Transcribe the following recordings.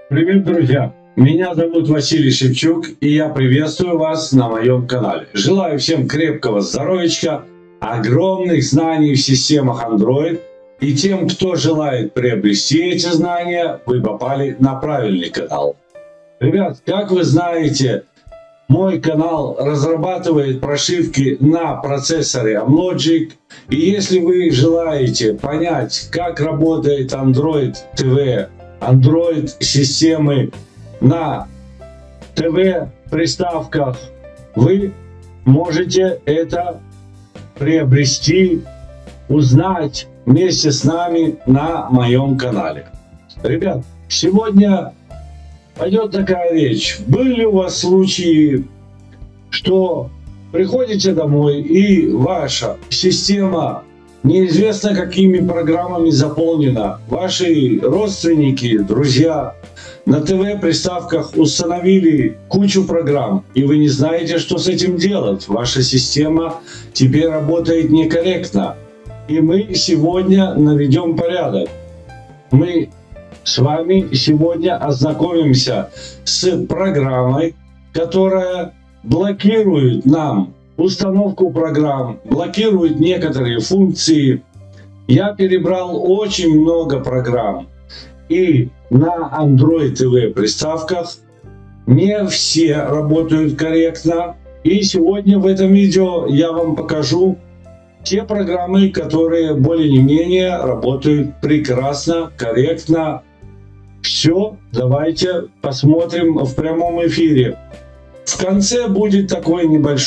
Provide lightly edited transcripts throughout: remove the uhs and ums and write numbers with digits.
Привет, друзья! Меня зовут Василий Шевчук, и я приветствую вас на моем канале. Желаю всем крепкого здоровья, огромных знаний в системах Android. И тем, кто желает приобрести эти знания, вы попали на правильный канал. Ребят, как вы знаете, мой канал разрабатывает прошивки на процессоре Amlogic. И если вы желаете понять, как работает Android TV, Android системы на ТВ-приставках, вы можете это приобрести, узнать вместе с нами на моем канале. Ребят, сегодня пойдет такая речь. Были у вас случаи, что приходите домой и ваша система неизвестно какими программами заполнена. Ваши родственники, друзья на ТВ-приставках установили кучу программ, и вы не знаете, что с этим делать. Ваша система теперь работает некорректно. И мы сегодня наведем порядок. Мы с вами сегодня ознакомимся с программой, которая блокирует нам установку программ, блокирует некоторые функции. Я перебрал очень много программ. И на Android TV приставках не все работают корректно. И сегодня в этом видео я вам покажу те программы, которые более-менее работают прекрасно, корректно. Все, давайте посмотрим в прямом эфире. В конце будет такой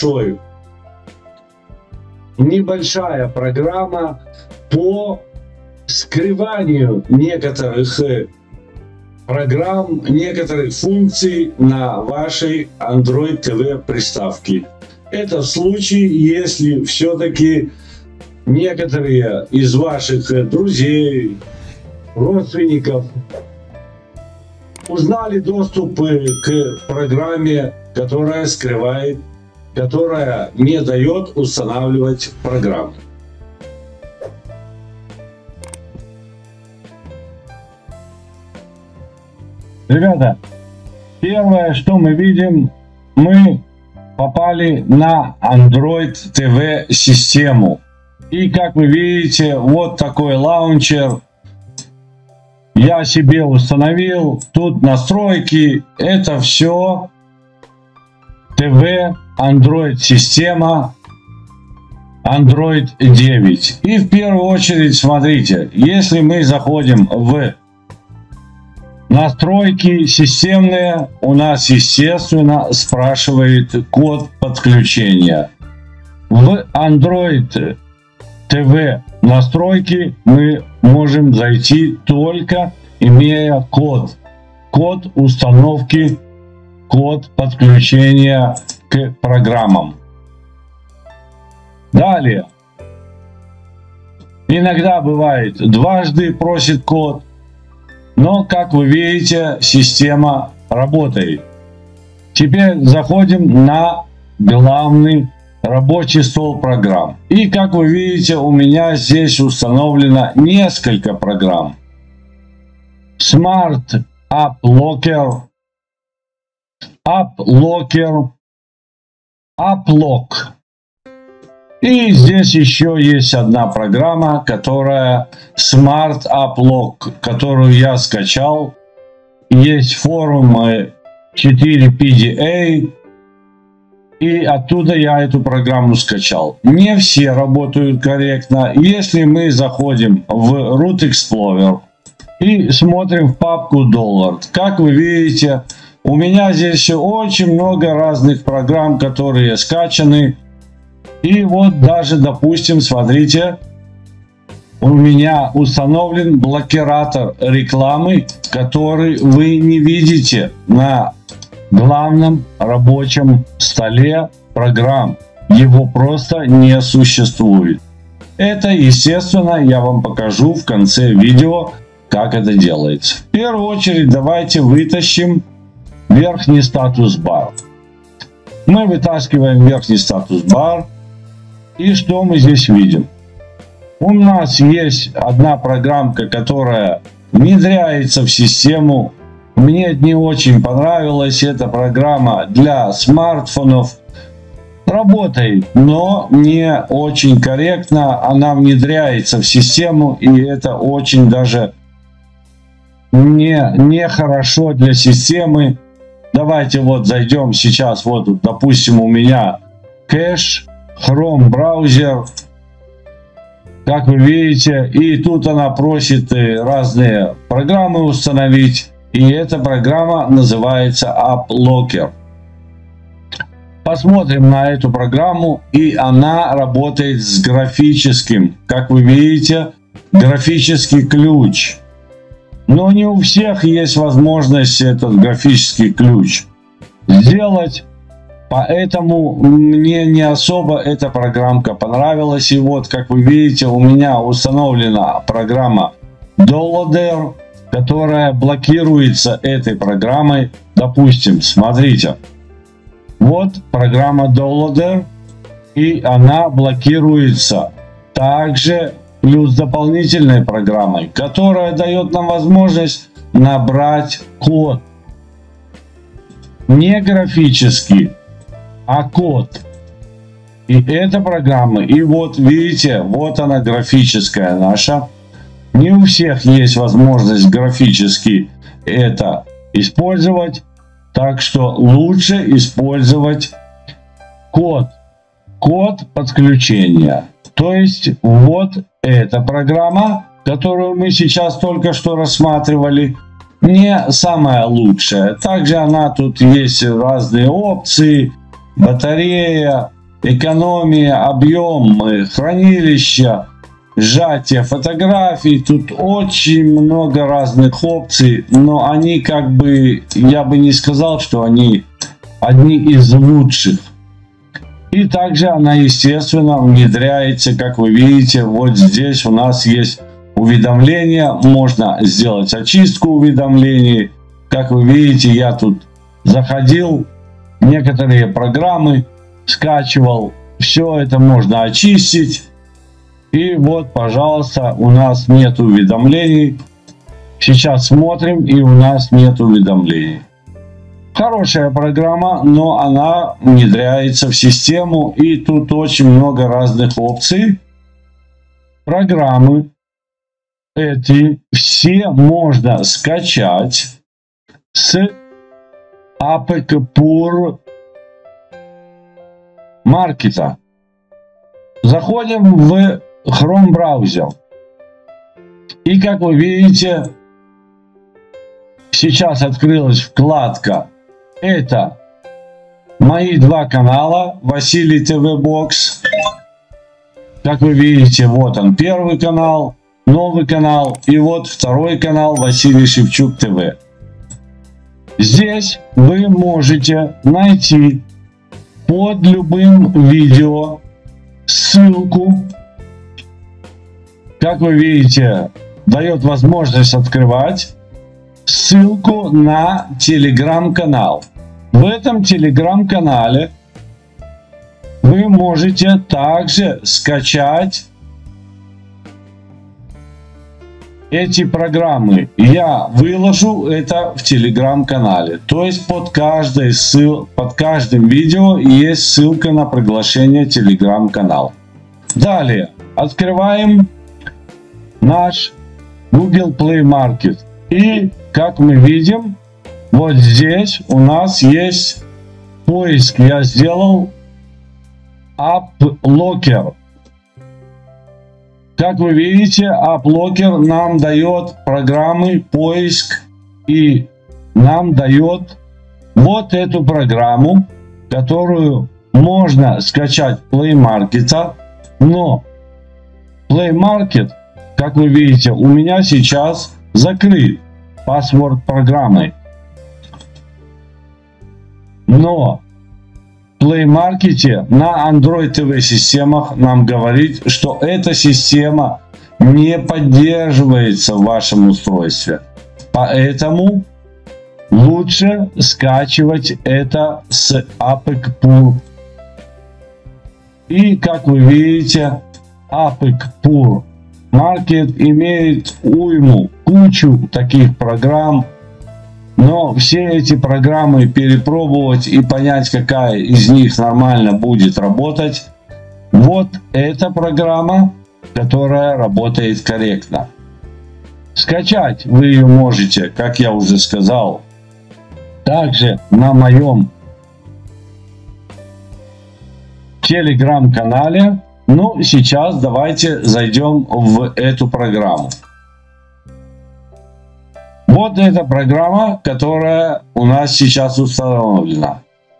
небольшая программа по скрыванию некоторых программ, некоторых функций на вашей Android TV приставке. Это в случае, если все-таки некоторые из ваших друзей, родственников узнали доступ к программе, которая скрывает, которая не дает устанавливать программу. Ребята, первое, что мы видим, мы попали на Android TV систему. И как вы видите, вот такой лаунчер я себе установил. Тут настройки, это все ТВ Android система Android 9. И в первую очередь смотрите, если мы заходим в настройки системные, у нас естественно спрашивает код подключения. В Android TV настройки мы можем зайти только имея код установки, код подключения к программам. Далее, иногда бывает дважды просит код, но как вы видите, система работает. Теперь заходим на главный рабочий стол программ. И как вы видите, у меня здесь установлено несколько программ. Smart App Locker, AppLock. И здесь еще есть одна программа, которая Smart App Lock, которую я скачал. Есть форум 4PDA, и оттуда я эту программу скачал. Не все работают корректно. Если мы заходим в Root Explorer и смотрим в папку Dollard, как вы видите, у меня здесь очень много разных программ, которые скачаны. И вот даже, допустим, смотрите, у меня установлен блокиратор рекламы, который вы не видите на главном рабочем столе программ. Его просто не существует. Это, естественно, я вам покажу в конце видео, как это делается. В первую очередь давайте вытащим верхний статус-бар. Мы вытаскиваем верхний статус-бар. И что мы здесь видим? У нас есть одна программка, которая внедряется в систему Мне не очень понравилась эта программа для смартфонов. Работает, но не очень корректно. Она внедряется в систему, и это очень даже не хорошо для системы. Давайте вот зайдем сейчас. Вот, допустим, у меня кэш, Chrome браузер. Как вы видите, и тут она просит разные программы установить. И эта программа называется AppLocker. Посмотрим на эту программу, и она работает с графическим. Как вы видите, графический ключ. Но не у всех есть возможность этот графический ключ сделать. Поэтому мне не особо эта программка понравилась. И вот, как вы видите, у меня установлена программа Downloader, которая блокируется этой программой. Допустим, смотрите. Вот программа Downloader, и она блокируется также плюс дополнительной программой, которая дает нам возможность набрать код. Не графический, а код. И эта программа, и вот видите, вот она графическая наша. Не у всех есть возможность графически это использовать. Так что лучше использовать код подключения. То есть вот эта программа, которую мы сейчас только что рассматривали, не самая лучшая. Также она тут есть разные опции: батарея, экономия, объем, хранилища, сжатие фотографий. Тут очень много разных опций, но они как бы, я бы не сказал, что они одни из лучших. И также она, естественно, внедряется, как вы видите, вот здесь у нас есть уведомления, можно сделать очистку уведомлений. Как вы видите, я тут заходил, некоторые программы скачивал, все это можно очистить. И вот, пожалуйста, у нас нет уведомлений. Сейчас смотрим, и у нас нет уведомлений. Хорошая программа, но она внедряется в систему, и тут очень много разных опций. Программы эти все можно скачать с AppLocker Market. Заходим в Chrome браузер. И как вы видите, сейчас открылась вкладка. Это мои два канала. Василий ТВ Бокс. Как вы видите, вот он, первый канал, новый канал. И вот второй канал, Василий Шевчук ТВ. Здесь вы можете найти под любым видео ссылку. Как вы видите, дает возможность открывать ссылку на телеграм-канал. В этом телеграм-канале вы можете также скачать эти программы. Я выложу это в телеграм-канале. То есть под каждым видео есть ссылка на приглашение телеграм-канал. Далее открываем наш Google Play Market. И как мы видим, вот здесь у нас есть поиск. Я сделал AppLocker. Как вы видите, AppLocker нам дает программы, поиск, и нам дает вот эту программу, которую можно скачать Play Market. Но Play Market, как вы видите, у меня сейчас закрыт паспорт программы. Но в Play Market на Android TV системах нам говорит, что эта система не поддерживается в вашем устройстве. Поэтому лучше скачивать это с AppLocker. И как вы видите, AppLocker Market имеет кучу таких программ. Но все эти программы перепробовать и понять, какая из них нормально будет работать, вот эта программа, которая работает корректно. Скачать вы ее можете, как я уже сказал, также на моем телеграм-канале. Ну, сейчас давайте зайдем в эту программу. Вот эта программа, которая у нас сейчас установлена.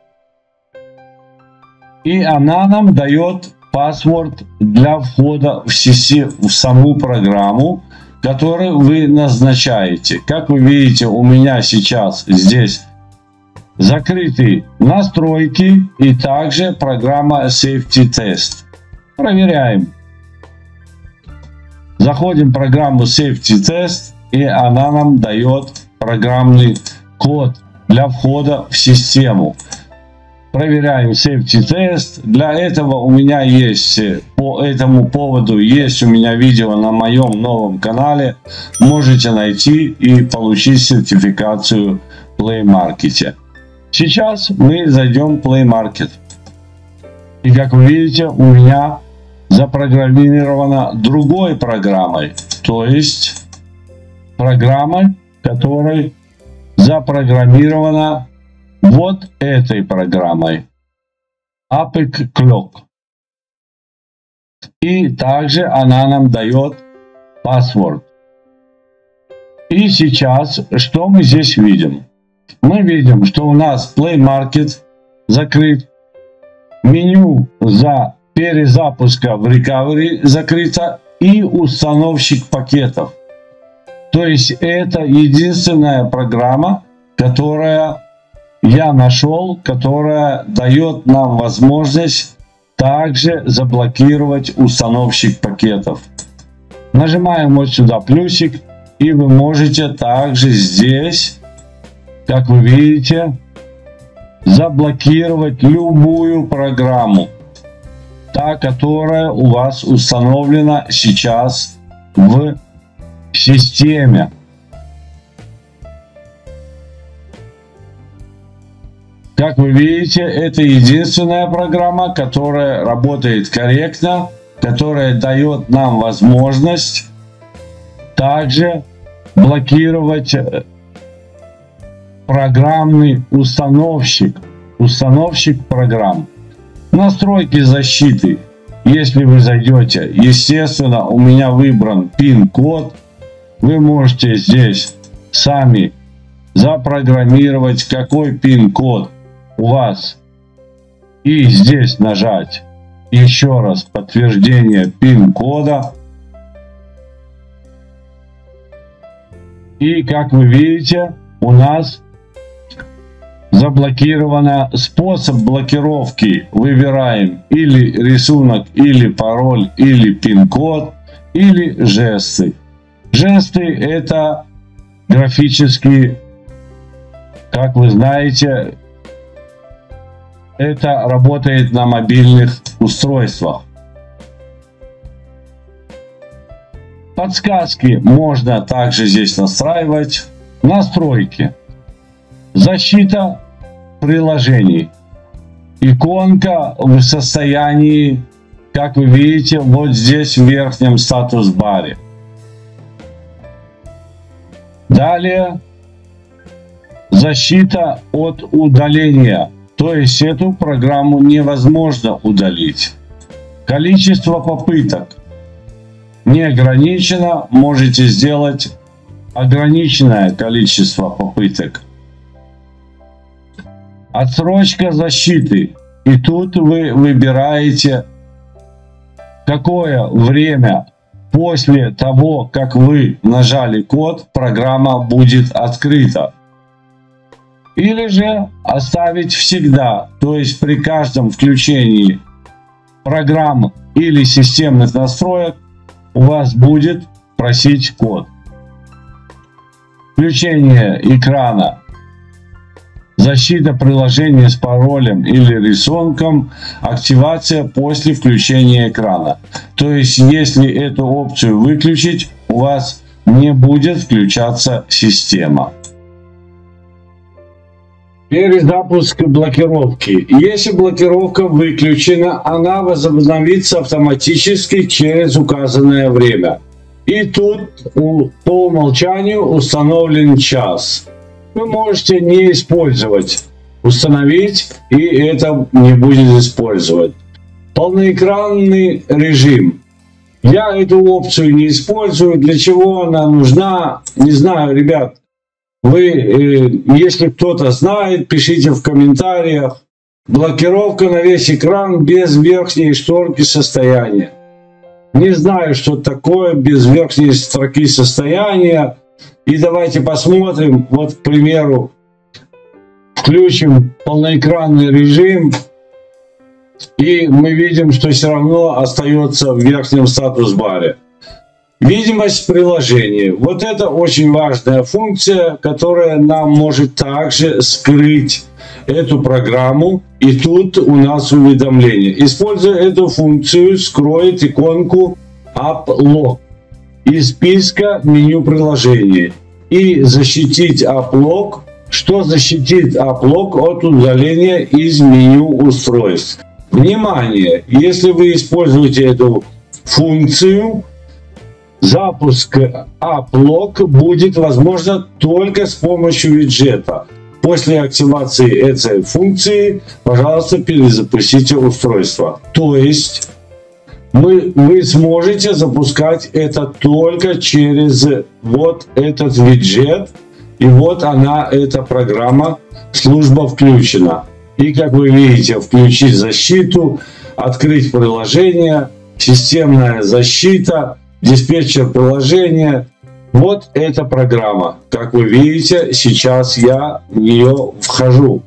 И она нам дает паспорт для входа в саму программу, которую вы назначаете. Как вы видите, у меня сейчас здесь закрыты настройки и также программа Safety Test. Проверяем. Заходим в программу Safety Test, и она нам дает программный код для входа в систему. Проверяем Safety Test. Для этого у меня есть, по этому поводу есть у меня видео на моем новом канале. Можете найти и получить сертификацию в Play Market. Сейчас мы зайдем в Play Market. И как вы видите, у меня запрограммировано другой программой. То есть программой, которая запрограммирована вот этой программой. Apex Clock. И также она нам дает password. И сейчас, что мы здесь видим? Мы видим, что у нас Play Market закрыт. Меню за перезапуска в Recovery закрыто. И установщик пакетов. То есть это единственная программа, которая я нашел, которая дает нам возможность также заблокировать установщик пакетов. Нажимаем вот сюда плюсик, и вы можете также здесь, как вы видите, заблокировать любую программу, та, которая у вас установлена сейчас в системе. Как вы видите, это единственная программа, которая работает корректно, которая дает нам возможность также блокировать программный установщик программ. Настройки защиты. Если вы зайдете, естественно, у меня выбран пин-код. Вы можете здесь сами запрограммировать, какой пин-код у вас. И здесь нажать еще раз подтверждение пин-кода. И как вы видите, у нас заблокировано способ блокировки. Выбираем или рисунок, или пароль, или пин-код, или жесты. Жесты — это графические, как вы знаете, это работает на мобильных устройствах. Подсказки можно также здесь настраивать. Настройки. Защита приложений. Иконка в состоянии, как вы видите, вот здесь в верхнем статус-баре. Далее защита от удаления. То есть эту программу невозможно удалить. Количество попыток не ограничено. Можете сделать ограниченное количество попыток. Отсрочка защиты. И тут вы выбираете, какое время после того, как вы нажали код, программа будет открыта. Или же оставить всегда, то есть при каждом включении программ или системных настроек у вас будет просить код. Включение экрана. Защита приложения с паролем или рисунком. Активация после включения экрана. То есть, если эту опцию выключить, у вас не будет включаться система. Перезапуск блокировки. Если блокировка выключена, она возобновится автоматически через указанное время. И тут по умолчанию установлен час. Вы можете не использовать, установить, и это не будет использовать. Полноэкранный режим. Я эту опцию не использую. Для чего она нужна? Не знаю, ребят. Вы, если кто-то знает, пишите в комментариях. Блокировка на весь экран без верхней шторки состояния. Не знаю, что такое без верхней строки состояния. И давайте посмотрим. Вот, к примеру, включим полноэкранный режим. И мы видим, что все равно остается в верхнем статус-баре. Видимость приложения. Вот это очень важная функция, которая нам может также скрыть эту программу. И тут у нас уведомление. Используя эту функцию, скроет иконку App Lock из списка меню приложений. И защитить App Lock. Что защитит App Lock от удаления из меню устройств? Внимание! Если вы используете эту функцию, запуск App Lock будет возможно только с помощью виджета. После активации этой функции, пожалуйста, перезапустите устройство. То есть вы сможете запускать это только через вот этот виджет. И вот она, эта программа, служба включена. И как вы видите, включить защиту, открыть приложение, системная защита, диспетчер приложения. Вот эта программа. Как вы видите, сейчас я в нее вхожу.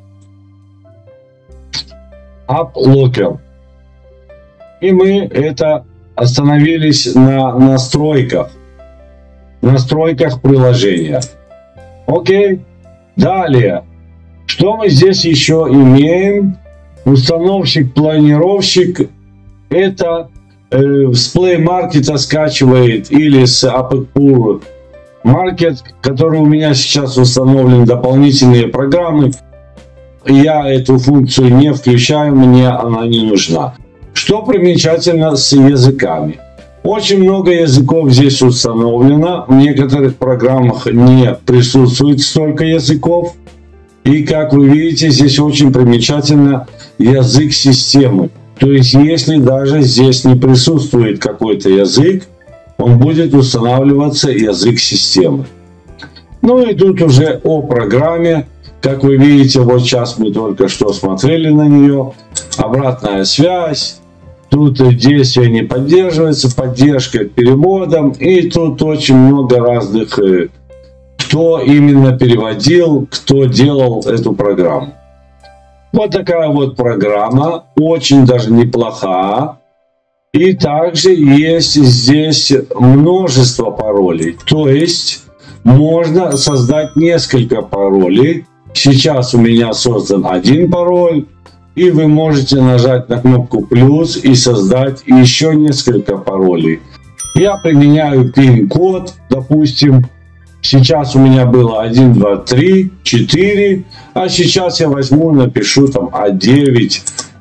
App Locker. И мы это остановились на настройках. Настройках приложения. Окей. Далее. Что мы здесь еще имеем? Установщик-планировщик. Это с Play Market скачивает или с App Market, который у меня сейчас установлен, дополнительные программы. Я эту функцию не включаю, мне она не нужна. Что примечательно с языками? Очень много языков здесь установлено. В некоторых программах не присутствует столько языков. И как вы видите, здесь очень примечательно язык системы. То есть, если даже здесь не присутствует какой-то язык, он будет устанавливаться язык системы. Ну и тут уже о программе. Как вы видите, вот сейчас мы только что смотрели на нее. Обратная связь. Тут действие не поддерживается, поддержка переводом. И тут очень много разных, кто именно переводил, кто делал эту программу. Вот такая вот программа, очень даже неплоха. И также есть здесь множество паролей. То есть можно создать несколько паролей. Сейчас у меня создан один пароль. И вы можете нажать на кнопку плюс и создать еще несколько паролей. Я применяю пин-код, допустим. Сейчас у меня было 1, 2, 3, 4. А сейчас я возьму, напишу там 9,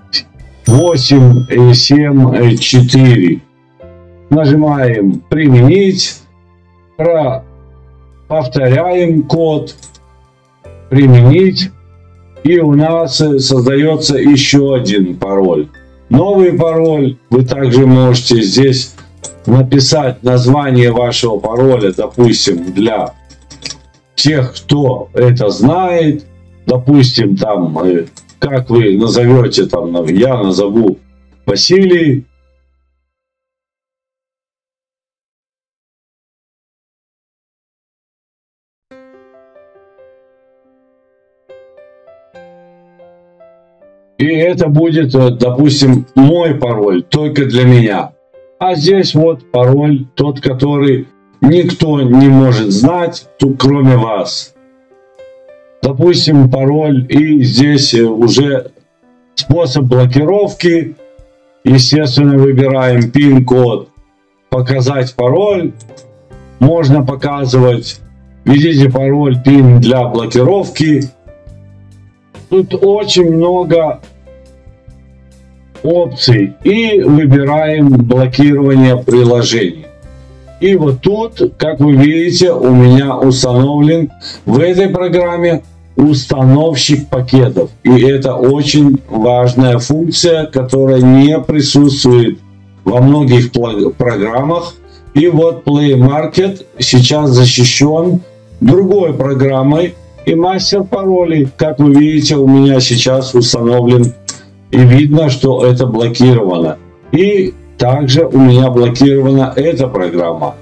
8, 7, 4. Нажимаем применить. Повторяем код. Применить. И у нас создается еще один пароль. Новый пароль. Вы также можете здесь написать название вашего пароля, допустим, для тех, кто это знает. Допустим, там, как вы назовете, там, я назову Василий. И это будет, допустим, мой пароль, только для меня. А здесь вот пароль, тот, который никто не может знать, кроме вас. Допустим, пароль, и здесь уже способ блокировки. Естественно, выбираем пин-код, показать пароль. Можно показывать, введите пароль, пин для блокировки. Тут очень много опций. И выбираем блокирование приложений. И вот тут, как вы видите, у меня установлен в этой программе установщик пакетов. И это очень важная функция, которая не присутствует во многих программах. И вот Play Market сейчас защищен другой программой. И мастер паролей, как вы видите, у меня сейчас установлен. И видно, что это блокировано. И также у меня блокирована эта программа.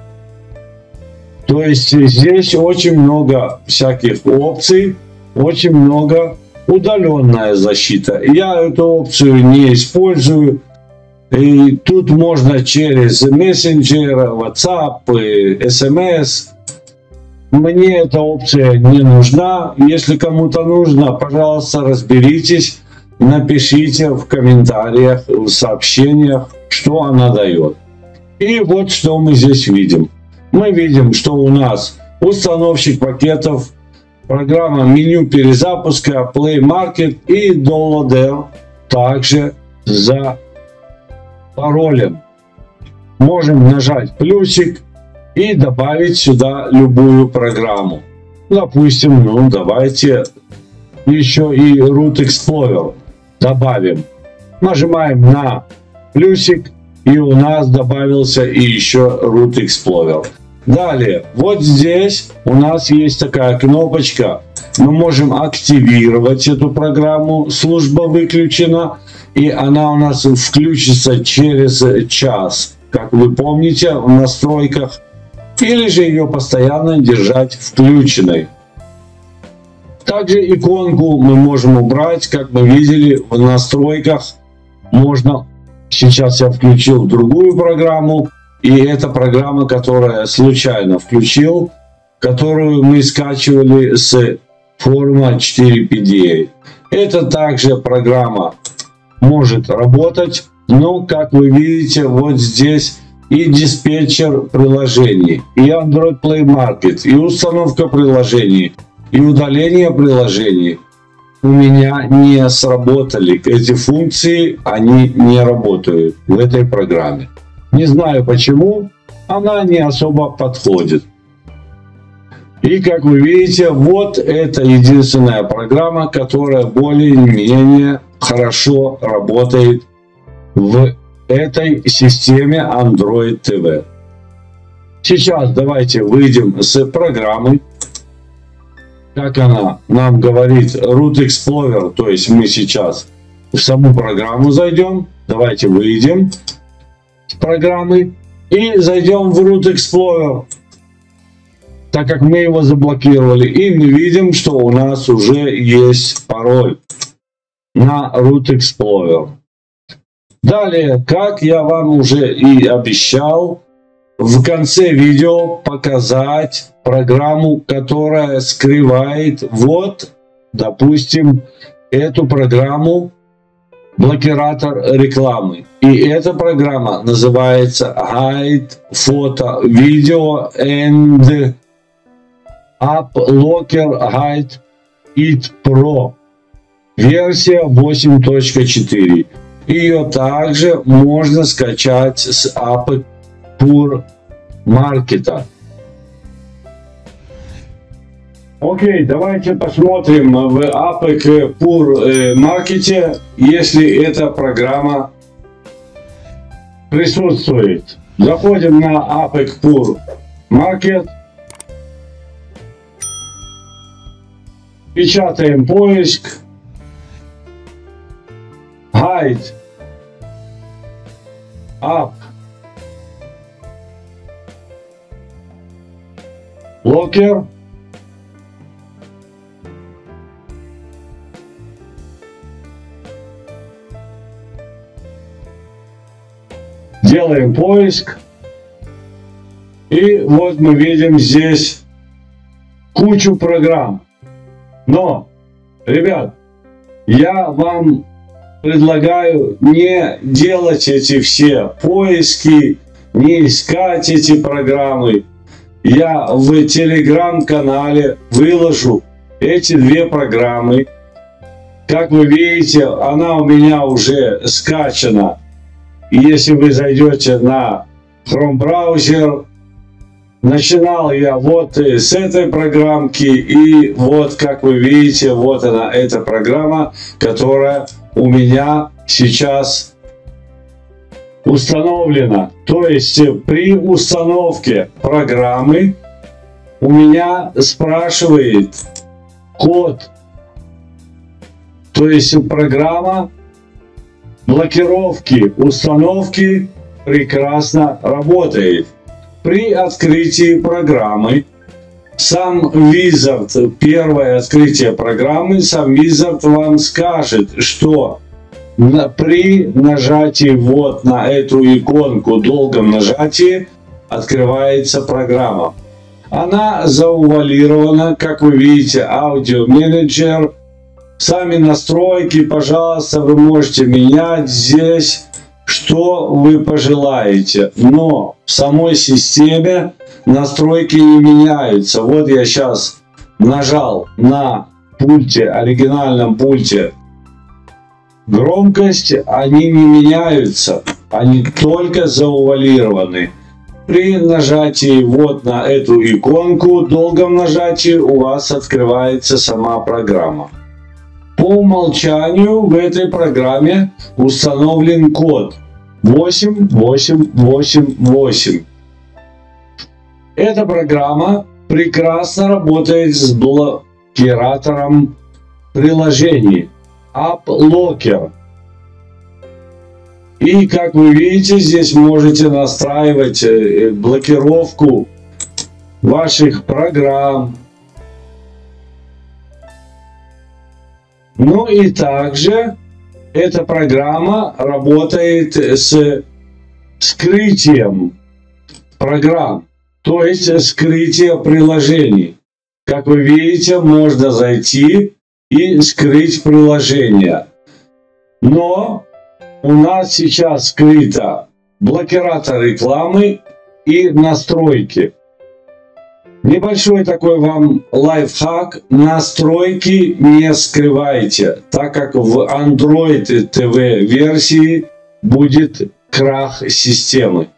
То есть здесь очень много всяких опций, очень много удаленная защита. Я эту опцию не использую. И тут можно через мессенджер, WhatsApp, SMS. Мне эта опция не нужна. Если кому-то нужно, пожалуйста, разберитесь. Напишите в комментариях, в сообщениях, что она дает. И вот что мы здесь видим. Мы видим, что у нас установщик пакетов, программа меню перезапуска, Play Market и Downloader также за паролем. Можем нажать плюсик и добавить сюда любую программу. Допустим, давайте еще и Root Explorer добавим. Нажимаем на плюсик, и у нас добавился и еще Root Explorer. Далее, вот здесь у нас есть такая кнопочка. Мы можем активировать эту программу. Служба выключена. И она у нас включится через час. Как вы помните, в настройках. Или же ее постоянно держать включенной. Также иконку мы можем убрать. Как мы видели, в настройках можно... Сейчас я включил другую программу. И это программа, которую я случайно включил, которую мы скачивали с форума 4PDA. Это также программа может работать, но, как вы видите, вот здесь и диспетчер приложений, и Android Play Market, и установка приложений, и удаление приложений у меня не сработали. Эти функции, они не работают в этой программе. Не знаю почему, она не особо подходит. И как вы видите, вот это единственная программа, которая более-менее хорошо работает в этой системе Android TV. Сейчас давайте выйдем с программы. Как она нам говорит, Root Explorer, то есть мы сейчас в саму программу зайдем. Давайте выйдем с программы и зайдем в Root Explorer, так как мы его заблокировали. И мы видим, что у нас уже есть пароль на Root Explorer. Далее, как я вам уже и обещал, в конце видео показать программу, которая скрывает, вот, допустим, эту программу, блокиратор рекламы. И эта программа называется Hide Photo Video and App Locker Hide It Pro. Версия 8.4. Ее также можно скачать с App Pur Market. Окей, давайте посмотрим в App Pur Market, если эта программа присутствует. Заходим на App Pur Market. Печатаем поиск. Hide App Locker. Делаем поиск. И вот мы видим здесь кучу программ. Но, ребят, я вам предлагаю не делать эти все поиски, не искать эти программы. Я в телеграм-канале выложу эти две программы. Как вы видите, она у меня уже скачана. И если вы зайдете на Chrome браузер, начинал я вот с этой программки, и вот, как вы видите, вот она, эта программа, которая у меня сейчас установлена. То есть при установке программы у меня спрашивает код. То есть программа блокировки установки прекрасно работает. При открытии программы сам Wizard, первое открытие программы, сам Wizard вам скажет, что при нажатии вот на эту иконку, долгом нажатии, открывается программа. Она заувалирована, как вы видите, аудио менеджер. Сами настройки, пожалуйста, вы можете менять здесь, что вы пожелаете. Но в самой системе настройки не меняются. Вот я сейчас нажал на пульте, оригинальном пульте, громкость, они не меняются, они только заувалированы. При нажатии вот на эту иконку, долгом нажатии, у вас открывается сама программа. По умолчанию в этой программе установлен код 8888. Эта программа прекрасно работает с блокиратором приложений AppLocker. И как вы видите, здесь можете настраивать блокировку ваших программ. Ну и также эта программа работает с скрытием программ, то есть скрытие приложений. Как вы видите, можно зайти и скрыть приложение. Но у нас сейчас скрыто блокиратор рекламы и настройки. Небольшой такой вам лайфхак. Настройки не скрывайте, так как в Android TV версии будет крах системы.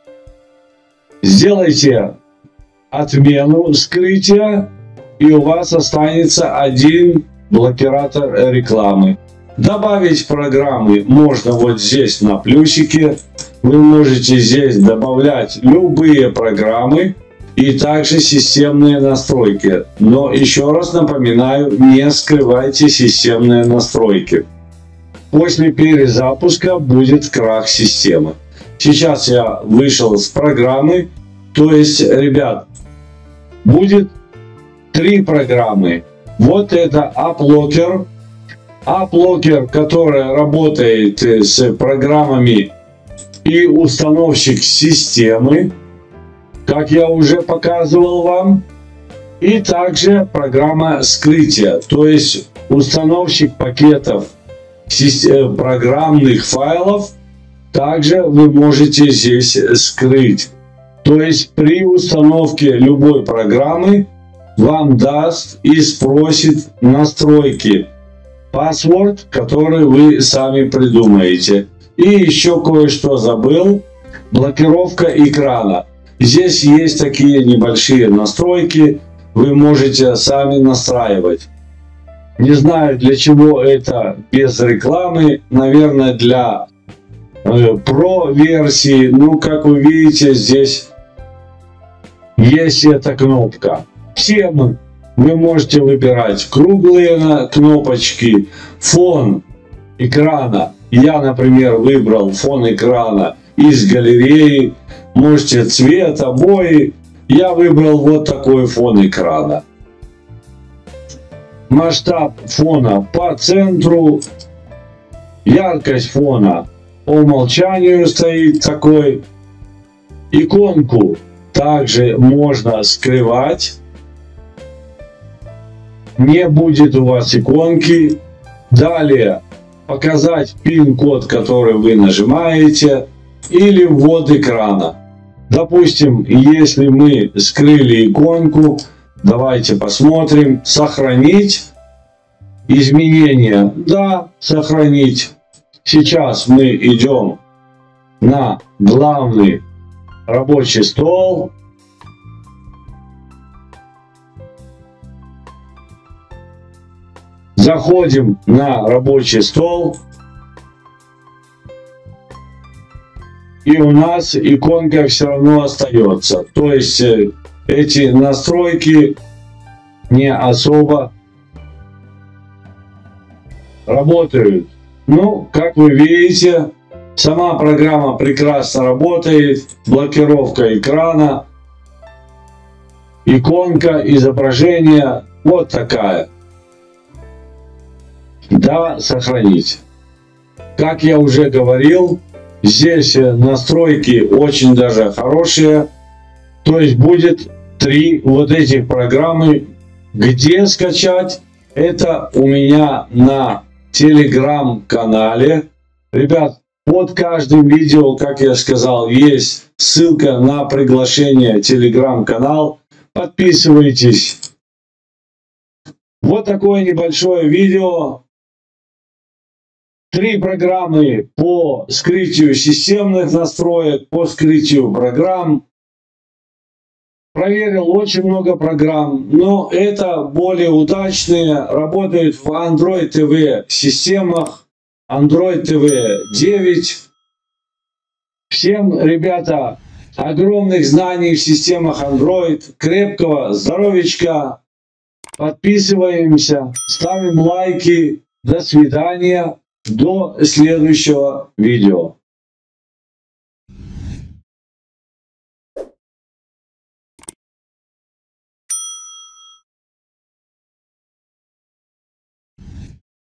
Сделайте отмену скрытия, и у вас останется один блокиратор рекламы. Добавить программы можно вот здесь на плюсике. Вы можете здесь добавлять любые программы и также системные настройки. Но еще раз напоминаю, не скрывайте системные настройки. После перезапуска будет крах системы. Сейчас я вышел с программы. То есть, ребят, будет 3 программы. Вот это AppLocker. AppLocker, которая работает с программами и установщик системы, как я уже показывал вам. И также программа скрытия, то есть установщик пакетов программных файлов. Также вы можете здесь скрыть. То есть при установке любой программы вам даст и спросит настройки, паспорт, который вы сами придумаете. И еще кое-что забыл. Блокировка экрана. Здесь есть такие небольшие настройки. Вы можете сами настраивать. Не знаю, для чего это без рекламы. Наверное, для Pro версии. Ну, как вы видите, здесь есть эта кнопка. Всем вы можете выбирать круглые кнопочки, фон экрана. Я, например, выбрал фон экрана из галереи. Можете цвет, обои. Я выбрал вот такой фон экрана. Масштаб фона по центру. Яркость фона по умолчанию стоит такой. Иконку также можно скрывать. Не будет у вас иконки. Далее показать пин-код, который вы нажимаете, или ввод экрана. Допустим, если мы скрыли иконку, давайте посмотрим. Сохранить. изменения. Да, сохранить. Сейчас мы идем на главный рабочий стол. Заходим на рабочий стол. И у нас иконка все равно остается. То есть эти настройки не особо работают. Ну, как вы видите, сама программа прекрасно работает. Блокировка экрана. Иконка изображения вот такая. Да, сохранить. Как я уже говорил, здесь настройки очень даже хорошие. То есть будет 3 вот этих программы. Где скачать? Это у меня на телеграм-канале. Ребят, под каждым видео, как я сказал, есть ссылка на приглашение телеграм-канал. Подписывайтесь. Вот такое небольшое видео. 3 программы по скрытию системных настроек, по скрытию программ. Проверил очень много программ, но это более удачные, работают в Android TV системах, Android TV 9. Всем, ребята, огромных знаний в системах Android, крепкого здоровичка, подписываемся, ставим лайки, до свидания. До следующего видео.